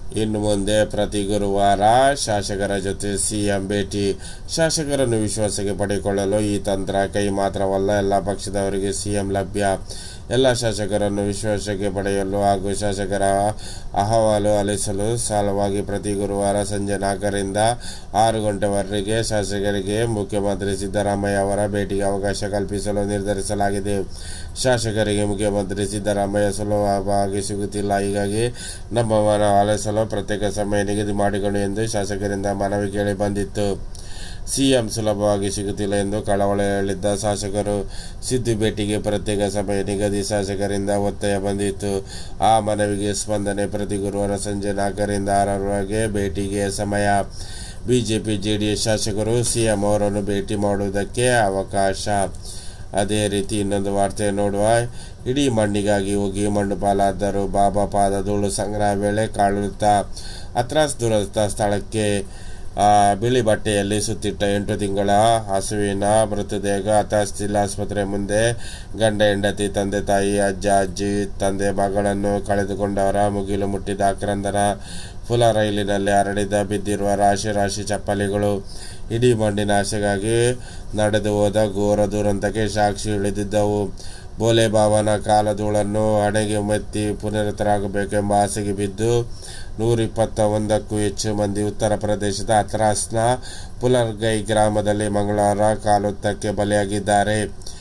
ಇನ್ನು ಮುಂದೆ ಪ್ರತಿ ಗುರುವಾರ ಶಾಸಕರ ಜೊತೆ ಸಿಎಂ ಭೇಟಿ. ಶಾಸಕರನ್ನು ವಿಶ್ವಾಸಕ್ಕೆ ಪಡೆದುಕೊಳ್ಳಲು ಈ ತಂತ್ರ ಕೈ ಮಾತ್ರವಲ್ಲ, ಎಲ್ಲ ಪಕ್ಷದವರಿಗೆ ಸಿಎಂ ಲಭ್ಯ. ಎಲ್ಲ ಶಾಸಕರನ್ನು ವಿಶ್ವಾಸಕ್ಕೆ ಪಡೆಯಲು ಹಾಗೂ ಶಾಸಕರ ಅಹವಾಲು ಆಲಿಸಲು ಸಲುವಾಗಿ ಪ್ರತಿ ಗುರುವಾರ ಸಂಜೆ 4 ರಿಂದ 6 ಗಂಟೆವರೆಗೆ ಶಾಸಕರಿಗೆ ಮುಖ್ಯಮಂತ್ರಿ ಸಿದ್ದರಾಮಯ್ಯ ಅವರ ಭೇಟಿಗೆ ಅವಕಾಶ ಕಲ್ಪಿಸಲು ನಿರ್ಧರಿಸಲಾಗಿದೆ. ಶಾಸಕರಿಗೆ ಮುಖ್ಯಮಂತ್ರಿ ಸಿದ್ದರಾಮಯ್ಯ ಸುಲಭವಾಗಿ ಸಿಗುತ್ತಿಲ್ಲ, ಹೀಗಾಗಿ ನಮ್ಮ ಮನ ಆಲಿಸಲು ಪ್ರತ್ಯೇಕ ಸಮಯ ನಿಗದಿ ಮಾಡಿಕೊಂಡು ಎಂದು ಶಾಸಕರಿಂದ ಮನವಿ ಕೇಳಿ ಬಂದಿತ್ತು. ಸಿಎಂ ಸುಲಭವಾಗಿ ಸಿಗುತ್ತಿಲ್ಲ ಎಂದು ಕಳವಳ ಹೇಳಿದ್ದ ಶಾಸಕರು ಸಿದ್ದು ಭೇಟಿಗೆ ಪ್ರತ್ಯೇಕ ಸಮಯ ನಿಗದಿ ಶಾಸಕರಿಂದ ಒತ್ತಾಯ ಬಂದಿತ್ತು. ಆ ಮನವಿಗೆ ಸ್ಪಂದನೆ. ಪ್ರತಿ ಗುರುವಾರ ಸಂಜೆ 4 ರಿಂದ 6 ಭೇಟಿಗೆ ಸಮಯ. ಬಿಜೆಪಿ ಜೆಡಿಎಸ್ ಶಾಸಕರು ಸಿಎಂ ಅವರನ್ನು ಭೇಟಿ ಮಾಡುವುದಕ್ಕೆ ಅವಕಾಶ. ಅದೇ ರೀತಿ ಇನ್ನೊಂದು ವಾರ್ತೆ ನೋಡುವ. ಇಡೀ ಮಣ್ಣಿಗಾಗಿ ಹೋಗಿ ಮಣ್ಣು ಪಾಲಾದರು. ಬಾಬಾ ಪಾದ ಧೂಳು ಸಂಗ್ರಹ ವೇಳೆ ಕಾಳುತ್ತಾ ಹತ್ರಾಸ್ ದುರಂತ ಸ್ಥಳಕ್ಕೆ ಬಿಳಿ ಬಟ್ಟೆಯಲ್ಲಿ ಸುತ್ತಿಟ್ಟ 8 ತಿಂಗಳ ಹಸುವಿನ ಮೃತದೇಹ ಹತ್ರಾಸ್ ಜಿಲ್ಲಾಸ್ಪತ್ರೆ ಮುಂದೆ. ಗಂಡ ಹೆಂಡತಿ, ತಂದೆ ತಾಯಿ, ಅಜ್ಜ ಅಜ್ಜಿ, ತಂದೆ ಮಗಳನ್ನು ಕಳೆದುಕೊಂಡವರ ಮುಗಿಲು ಮುಟ್ಟಿದ ಆಕ್ರಂದನ. ಫುಲ ರೈಲಿನಲ್ಲಿ ಹರಡಿದ ಬಿದ್ದಿರುವ ರಾಶಿ ರಾಶಿ ಚಪ್ಪಲಿಗಳು. ಇಡೀ ಮಣ್ಣಿನ ಆಸೆಗಾಗಿ ನಡೆದು ಹೋದ ಘೋರ ದುರಂತಕ್ಕೆ ಸಾಕ್ಷಿ ಉಳಿದಿದ್ದವು. ಭೋಲೆ ಬಾಬಾನ ಕಾಲಧೂಳನ್ನು ಹಣೆಗೆ ಮೆತ್ತಿ ಪುನರುತ್ತರಾಗಬೇಕೆಂಬ ಆಸೆಗೆ ಬಿದ್ದು 121ಕ್ಕೂ ಹೆಚ್ಚು ಮಂದಿ ಉತ್ತರ ಪ್ರದೇಶದ ಹತ್ರಾಸ್ನ ಪುಲರ್ಗೈ ಗ್ರಾಮದಲ್ಲಿ ಮಂಗಳವಾರ ಕಾಲುತ್ತಕ್ಕೆ ಬಲಿಯಾಗಿದ್ದಾರೆ.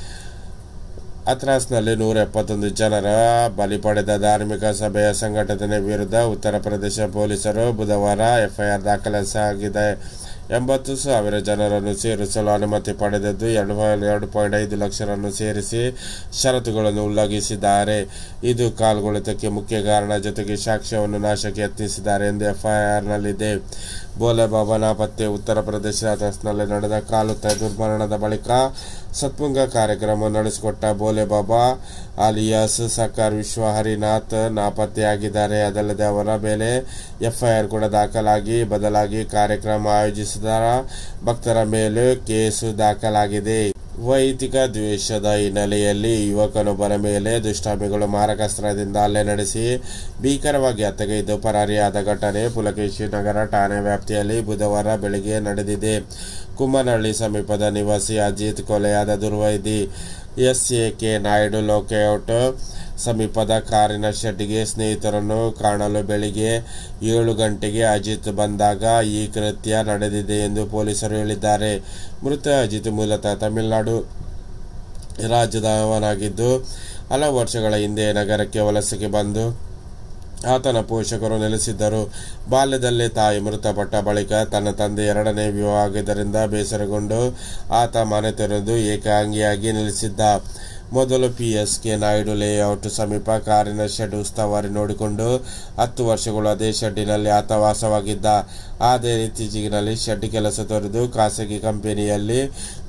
ಹತ್ರಾಸ್ನಲ್ಲಿ 171 ಜನರ ಬಲಿ ಪಡೆದ ಧಾರ್ಮಿಕ ಸಭೆಯ ಸಂಘಟನೆ ವಿರುದ್ಧ ಉತ್ತರ ಪ್ರದೇಶ ಪೊಲೀಸರು ಬುಧವಾರ ಎಫ್ಐಆರ್ ದಾಖಲಿಸಲಾಗಿದೆ. 80,000 ಜನರನ್ನು ಸೇರಿಸಲು ಅನುಮತಿ ಪಡೆದದ್ದು 2.5 ಲಕ್ಷರನ್ನು ಸೇರಿಸಿ ಷರತ್ತುಗಳನ್ನು ಉಲ್ಲಂಘಿಸಿದ್ದಾರೆ. ಇದು ಕಾಲ್ಗೊಳಿತಕ್ಕೆ ಮುಖ್ಯ ಕಾರಣ. ಜೊತೆಗೆ ಸಾಕ್ಷ್ಯವನ್ನು ನಾಶಕ್ಕೆ ಯತ್ನಿಸಿದ್ದಾರೆ ಎಂದು ಎಫ್ಐಆರ್ನಲ್ಲಿದೆ. ಭೋಲೆ ಬಾಬಾ ನಾಪತ್ತೆ. ಉತ್ತರ ಪ್ರದೇಶದ ಹತ್ರಾಸ್ನಲ್ಲಿ ನಡೆದ ಕಾಲುತ್ತ ದುರ್ಮರಣದ ಬಳಿಕ ಸತ್ಸಂಗ ಕಾರ್ಯಕ್ರಮ ನಡೆಸಿಕೊಟ್ಟ ಭೋಲೆ ಬಾಬಾ ಅಲಿಯಾಸ್ ಸಾಕರ್ ವಿಶ್ವ ಹರಿನಾಥ್ ನಾಪತ್ತೆಯಾಗಿದ್ದಾರೆ. ಅದಲ್ಲದೆ ಅವರ ಮೇಲೆ ಎಫ್ಐಆರ್ ಕೂಡ ದಾಖಲಾಗಿ ಬದಲಾಗಿ ಕಾರ್ಯಕ್ರಮ ಆಯೋಜಿಸಿದ ಭಕ್ತರ ಮೇಲೂ ಕೇಸು ದಾಖಲಾಗಿದೆ. ವೈಯಕ್ತಿಕ ದ್ವೇಷದ ಹಿನ್ನೆಲೆಯಲ್ಲಿ ಯುವಕನೊಬ್ಬರ ಮೇಲೆ ದುಷ್ಟಾಮಿಗಳು ಮಾರಕಾಸ್ತ್ರದಿಂದ ಹಲ್ಲೆ ನಡೆಸಿ ಭೀಕರವಾಗಿ ಹತ್ಯೆಗೈದು ಪರಾರಿಯಾದ ಘಟನೆ ಪುಲಕೇಶಿ ನಗರ ಠಾಣೆ ವ್ಯಾಪ್ತಿಯಲ್ಲಿ ಬುಧವಾರ ಬೆಳಗ್ಗೆ ನಡೆದಿದೆ. ಕುಮ್ಮನಹಳ್ಳಿ ಸಮೀಪದ ನಿವಾಸಿ ಅಜಿತ್ ಕೊಲೆಯಾದ ದುರ್ವೈದಿ. ಎಸ್ಎಕೆ ನಾಯ್ಡು ಲೇಔಟ್ ಸಮೀಪದ ಕಾರಿನ ಶೆಡ್ಗೆ ಸ್ನೇಹಿತರನ್ನು ಕಾಣಲು ಬೆಳಿಗ್ಗೆ 7 ಗಂಟೆಗೆ ಅಜಿತ್ ಬಂದಾಗ ಈ ಕೃತ್ಯ ನಡೆದಿದೆ ಎಂದು ಪೊಲೀಸರು ಹೇಳಿದ್ದಾರೆ. ಮೃತ ಅಜಿತ್ ಮೂಲತಃ ತಮಿಳುನಾಡು ರಾಜ್ಯದವನಾಗಿದ್ದು ಹಲವು ವರ್ಷಗಳ ಹಿಂದೆ ನಗರಕ್ಕೆ ವಲಸೆಗೆ ಬಂದು ಆತನ ಪೋಷಕರು ನೆಲೆಸಿದ್ದರು. ಬಾಲ್ಯದಲ್ಲೇ ತಾಯಿ ಮೃತಪಟ್ಟ ಬಳಿಕ ತನ್ನ ತಂದೆ 2ನೇ ವಿವಾಹ ಆಗಿದ್ದರಿಂದ ಬೇಸರಗೊಂಡು ಆತ ಮನೆ ತೊರೆದು ಏಕಾಂಗಿಯಾಗಿ ನೆಲೆಸಿದ್ದ. ಮೊದಲು ಪಿಎಸ್ಕೆ ನಾಯ್ಡು ಲೇಔಟ್ ಸಮೀಪ ಕಾರಿನ ಶೆಡ್ ಉಸ್ತುವಾರಿ ನೋಡಿಕೊಂಡು 10 ವರ್ಷಗಳು ಅದೇ ಶೆಡ್ಡಿನಲ್ಲಿ ಆತ ವಾಸವಾಗಿದ್ದ. ಅದೇ ಇತ್ತೀಚೆಗಿನಲ್ಲಿ ಶೆಡ್ ಕೆಲಸ ತೊರೆದು ಖಾಸಗಿ ಕಂಪನಿಯಲ್ಲಿ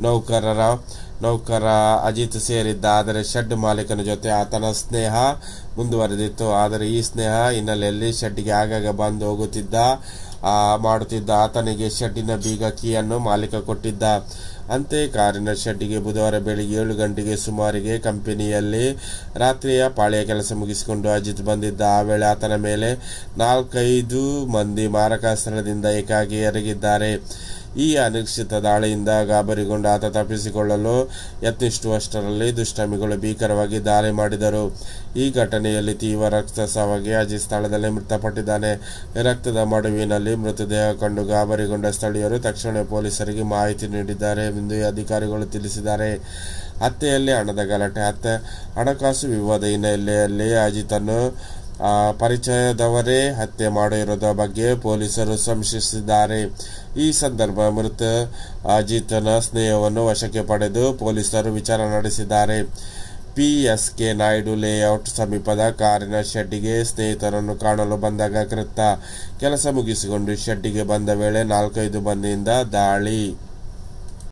ನೌಕರ ಅಜಿತ್ ಸೇರಿದ್ದ. ಆದರೆ ಶೆಡ್ ಮಾಲೀಕನ ಜೊತೆ ಆತನ ಸ್ನೇಹ ಮುಂದುವರೆದಿತ್ತು. ಆದರೆ ಈ ಸ್ನೇಹ ಹಿನ್ನೆಲೆಯಲ್ಲಿ ಶೆಡ್ಗೆ ಆಗಾಗ ಬಂದು ಮಾಡುತ್ತಿದ್ದ ಆತನಿಗೆ ಶೆಡ್ಡಿನ ಬೀಗ ಕೀಯನ್ನು ಮಾಲೀಕ ಕೊಟ್ಟಿದ್ದ. ಅಂತೆಯೇ ಕಾರಿನ ಶೆಡ್ಗೆ ಬುಧವಾರ ಬೆಳಿಗ್ಗೆ 7 ಗಂಟೆಗೆ ಸುಮಾರಿಗೆ ಕಂಪನಿಯಲ್ಲಿ ರಾತ್ರಿಯ ಪಾಳಿಯ ಕೆಲಸ ಮುಗಿಸಿಕೊಂಡು ಅಜಿತ್ ಬಂದಿದ್ದ. ಆ ವೇಳೆ ಆತನ ಮೇಲೆ 4-5 ಮಂದಿ ಮಾರಕಾಸ್ತ್ರದಿಂದ ಏಕಾಗಿ ಎರಗಿದ್ದಾರೆ. ಈ ಅನಿರೀಕ್ಷಿತ ದಾಳಿಯಿಂದ ಗಾಬರಿಗೊಂಡ ಆತ ತಪ್ಪಿಸಿಕೊಳ್ಳಲು ಯತ್ನಿಸುವಷ್ಟರಲ್ಲಿ ದುಷ್ಟಾಮಿಗಳು ಭೀಕರವಾಗಿ ದಾಳಿ ಮಾಡಿದರು. ಈ ಘಟನೆಯಲ್ಲಿ ತೀವ್ರ ರಕ್ತಸ್ರಾವವಾಗಿ ಅಜಿತ್ ಸ್ಥಳದಲ್ಲೇ ಮೃತಪಟ್ಟಿದ್ದಾನೆ. ರಕ್ತದ ಮಡುವಿನಲ್ಲಿ ಮೃತದೇಹ ಕಂಡು ಗಾಬರಿಗೊಂಡ ಸ್ಥಳೀಯರು ತಕ್ಷಣ ಪೊಲೀಸರಿಗೆ ಮಾಹಿತಿ ನೀಡಿದ್ದಾರೆ ಎಂದು ಅಧಿಕಾರಿಗಳು ತಿಳಿಸಿದ್ದಾರೆ. ಹತ್ಯೆಯಲ್ಲಿ ಹಣದ ಗಲಾಟೆ. ಹಣಕಾಸು ವಿವಾದ ಹಿನ್ನೆಲೆಯಲ್ಲಿ ಅಜಿತನ್ನು ಪರಿಚಯದವರೇ ಹತ್ಯೆ ಮಾಡಿರುವುದರ ಬಗ್ಗೆ ಪೊಲೀಸರು ಸಂಶಯಿಸಿದ್ದಾರೆ. ಈ ಸಂದರ್ಭ ಮೃತ ಅಜಿತನ ಸ್ನೇಹವನ್ನು ವಶಕ್ಕೆ ಪಡೆದು ಪೊಲೀಸರು ವಿಚಾರಣೆ ನಡೆಸಿದ್ದಾರೆ. ಪಿಎಸ್ಕೆ ನಾಯ್ಡು ಲೇಔಟ್ ಸಮೀಪದ ಕಾರಿನ ಶೆಡ್ಗೆ ಸ್ನೇಹಿತರನ್ನು ಕಾಣಲು ಬಂದಾಗ ಕೃತ್ಯ. ಕೆಲಸ ಮುಗಿಸಿಕೊಂಡು ಶೆಡ್ಗೆ ಬಂದ ವೇಳೆ 4-5 ಮಂದಿಯಿಂದ ದಾಳಿ.